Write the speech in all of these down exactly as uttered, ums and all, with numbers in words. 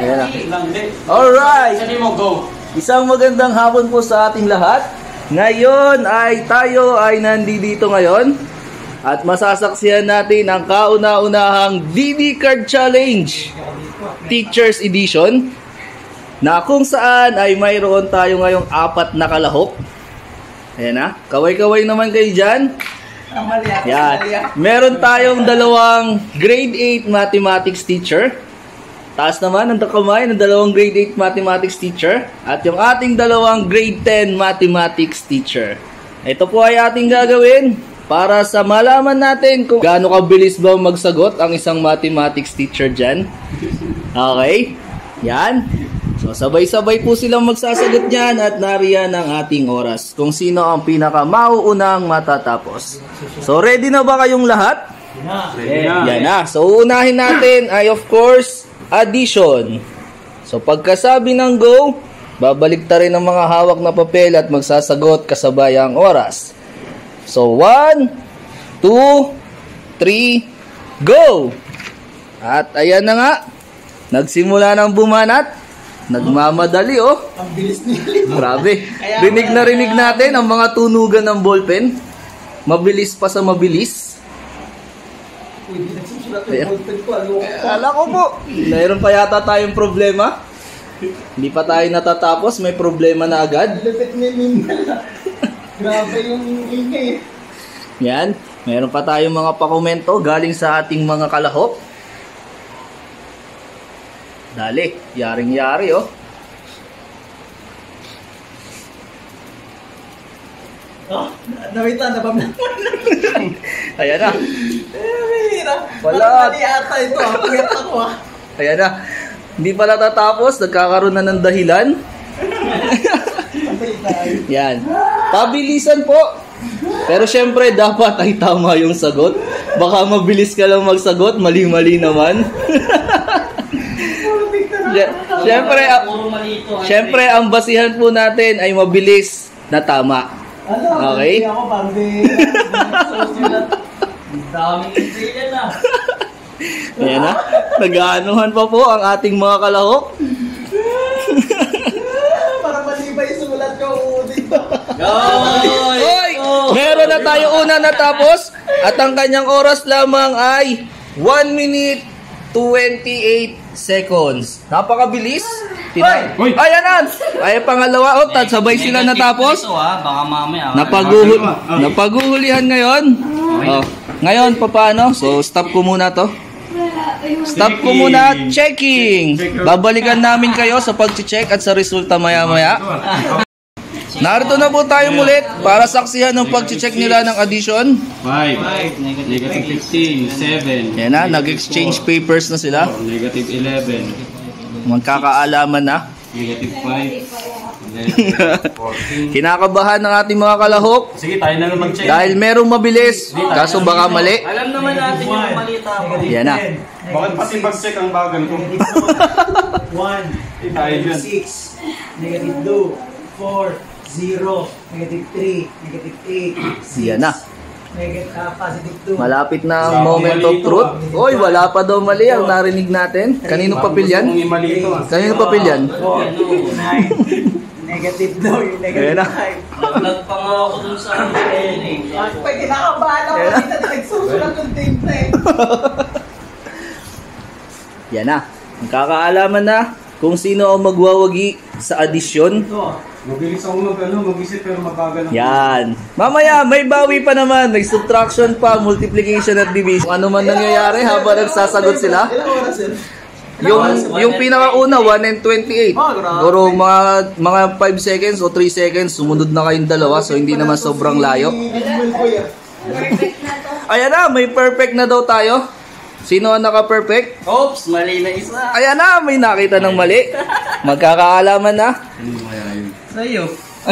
Ayan na. Alright! Isang magandang hapon po sa ating lahat. Ngayon ay tayo ay nandito ngayon at masasaksihan natin ang kauna-unahang D D Card Challenge Teachers Edition na kung saan ay mayroon tayo ngayong apat na kalahok. Ayan na. Kaway-kaway naman kayo dyan. Yan. Meron tayong dalawang grade eight mathematics teacher. Taas naman ang kamay ng dalawang grade eight mathematics teacher. At yung ating dalawang grade ten mathematics teacher. Ito po ay ating gagawin para sa malaman natin kung gaano kabilis ba magsagot ang isang mathematics teacher dyan. Okay? Yan. So, sabay-sabay po silang magsasagot niyan at nariyan ang ating oras kung sino ang pinaka mauunang matatapos. So, ready na ba kayong lahat? Ready na. Yan na. So, uunahin natin ay of course, addition. So, pagkasabi ng go, babalik ta rin ang mga hawak na papel at magsasagot kasabay ang oras. So, one, two, three, go! At ayan na nga, nagsimula ng bumanat. Nagmamadali oh. Ang bilis nila. Grabe. Rinig na rinig natin ang mga tunugan ng ballpen. Mabilis pa sa mabilis. Uy, di nagsusulat yung ballpen ko. Akala ko po. Mayroon pa yata tayong problema. Hindi pa tayo natatapos. May problema na agad. Lupit ni Minda. Grabe yung ingay. Yan. Mayroon pa tayong mga pakomento galing sa ating mga kalahok. Dali, yaring-yari oh. Oh, nawitan na ba? Ayan na. Eh, Wala. Mali ata ito. Puyat ako ah. Ayan na. Hindi pa natatapos, nagkakaroon na ng dahilan. Yan. Pabilisan po. Pero syempre, dapat ay tama yung sagot. Baka mabilis ka lang magsagot, mali-mali naman. Siyempre, uh, siyempre, ang basihan po natin ay mabilis na tama. Ano? Okay? Ako pambi. Daming ingredients na. Ayan na. Nag-aanuhan pa po ang ating mga kalahok. Para malibay sulat ko. Hoy! Meron na tayo una natapos at ang kanyang oras lamang ay one minute twenty-eight seconds. Napakabilis. Tina- Oy! Ayan na! Ay, pangalawa. O, tat, sabay sila natapos. Ito ah, baka mamaya. Napaguhul napaguhulihan ngayon. Oh, ngayon, paano? So, stop ko muna to. Stop ko muna. Checking. Babalikan namin kayo sa pag-check at sa resulta maya-maya. Narito na po tayo ulit para saksihan ng pag-check nila ng addition. five, negative fifteen, seven. Yan na, nag-exchange papers na sila. Negative eleven, Magkakaalaman na. negative five, eleven, fourteen. Kinakabahan ng ating mga kalahok Sige, tayo na lang mag-check. dahil merong mabilis, kaso baka mali. Alam naman natin yung malita ako. Yan na. Bakit pati mag-check ang bagal ko? one, Tayo dyan. six, negative two, four, zero, negative three, negative eight, six, Yan na. negative, uh, positive two. Malapit na ang moment of truth. Oy, wala pa daw mali ang narinig natin. Kaninong papel yan? Kaninong papel yan? four, nine, negative two, Ayan negative na. five. Nagpa nga ako dun sa ano eh. Pag kinakabahan ako, Ayan na. dito nagsusulat yung tinta eh. Yan na. Magkakaalaman na kung sino ang magwawagi sa addition. Mabilis ako mag ano, mag-isip pero mabagal ako. Yan. Mamaya, may bawi pa naman. May subtraction pa, multiplication at division. Kung ano man nangyayari habang nagsasagot sila. Ilang oras yun? Yung yung pinakauna, one and twenty-eight. Pero mga mga five seconds o three seconds, sumunod na kayong dalawa. So, hindi naman sobrang layo. Ayan na, may perfect na daw tayo. Sino ang naka-perfect? Oops, mali na isa. Ayan na, may nakita ng mali. Magkakaalaman na. Sa'yo.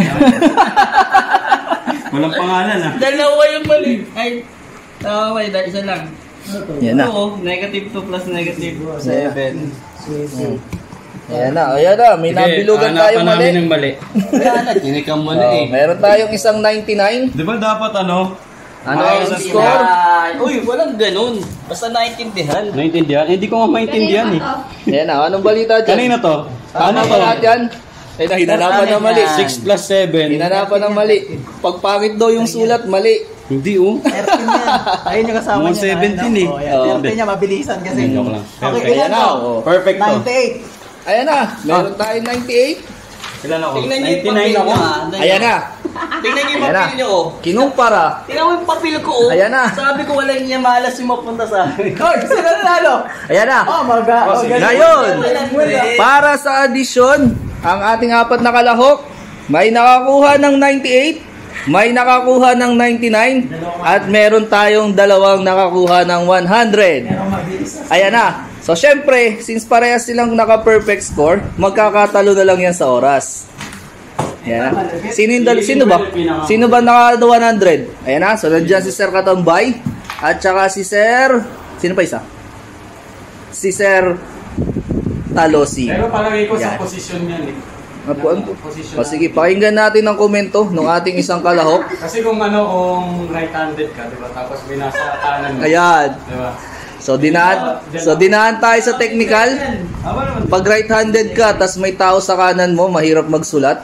Walang pangalan ah. Dalawa yung mali. Ay, tawa eh, isa lang. Yan na. Oo, negative two plus negative seven. Ayan na, ayan na. May nabilugan tayong mali. ng mali. Kaya na, tinikam mo na Oh, eh. meron tayong isang ninety-nine. Di ba dapat ano, Ano Ay, ang score? Uy, walang ganun. Basta naintindihan. Naintindihan? Eh, hindi ko nga maintindihan eh. Ayan na, anong balita dyan? Kanina to? Ano Ano ba to? lahat yan? Eh, na, hinanapan ng mali. six plus seven. Hinanapan ng mali. Pag pangit daw yung sulat, mali. Hindi oh. thirteen yan. Ayun yung kasama Mga niya. seventeen na, eh. ano? Oh, Oh. yeah. thirteen niya, mabilisan kasi. Hmm, joke lang. Okay, Perfect. ilan Ayan na, to? oh. Perfect to. ninety-eight. Ayan na, meron tayong ninety-eight. Ilan ako? Tingnan niyo yung ninety-nine papel ako. niyo, ah. Ayan na, Tingnan niyo yung Ayan na. papel niyo, oh. kinumpara. Tingnan mo yung papel ko, oh. Ayan na. Sabi ko walang niya malas yung mapunta sa akin. Hoy, sila nanalo. Ayan na. Oh, maga. Oh, Oh, sige. galing. Ngayon, Galing. para sa addition, ang ating apat na kalahok, may nakakuha ng ninety-eight, may nakakuha ng ninety-nine, at meron tayong dalawang nakakuha ng one hundred. Pero mabilis. Ayan na. So, syempre, since parehas silang naka-perfect score, magkakatalo na lang yan sa oras. Ayan na. Sino, yung dal- sino ba? Sino ba naka one hundred? Ayan na. So, nandiyan si Sir Katambay. At saka si Sir... Sino pa isa? Si Sir Talosi. Pero palagay ko Yan. sa posisyon yan eh. Ano po? O sige, pakinggan natin ang komento ng ating isang kalahok. Kasi kung ano, kung right-handed ka, di ba? Tapos may nasa kanan mo. Ayan. Di ba? So, dinaan, so dinaan tayo sa technical. Pag right-handed ka, tas may tao sa kanan mo, mahirap magsulat.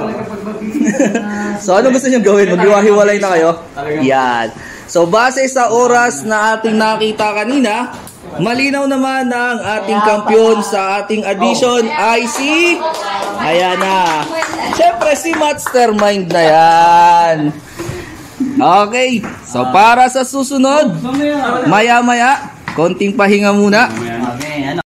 So, ano gusto nyo gawin? Maghiwa-hiwalay na kayo? Yan. So, base sa oras na ating nakita kanina, malinaw naman na ang ating kampiyon sa ating addition ay si... Ayan na. Siyempre, si Mastermind na yan. Okay. So, para sa susunod, maya-maya, konting pahinga muna. Okay, ano?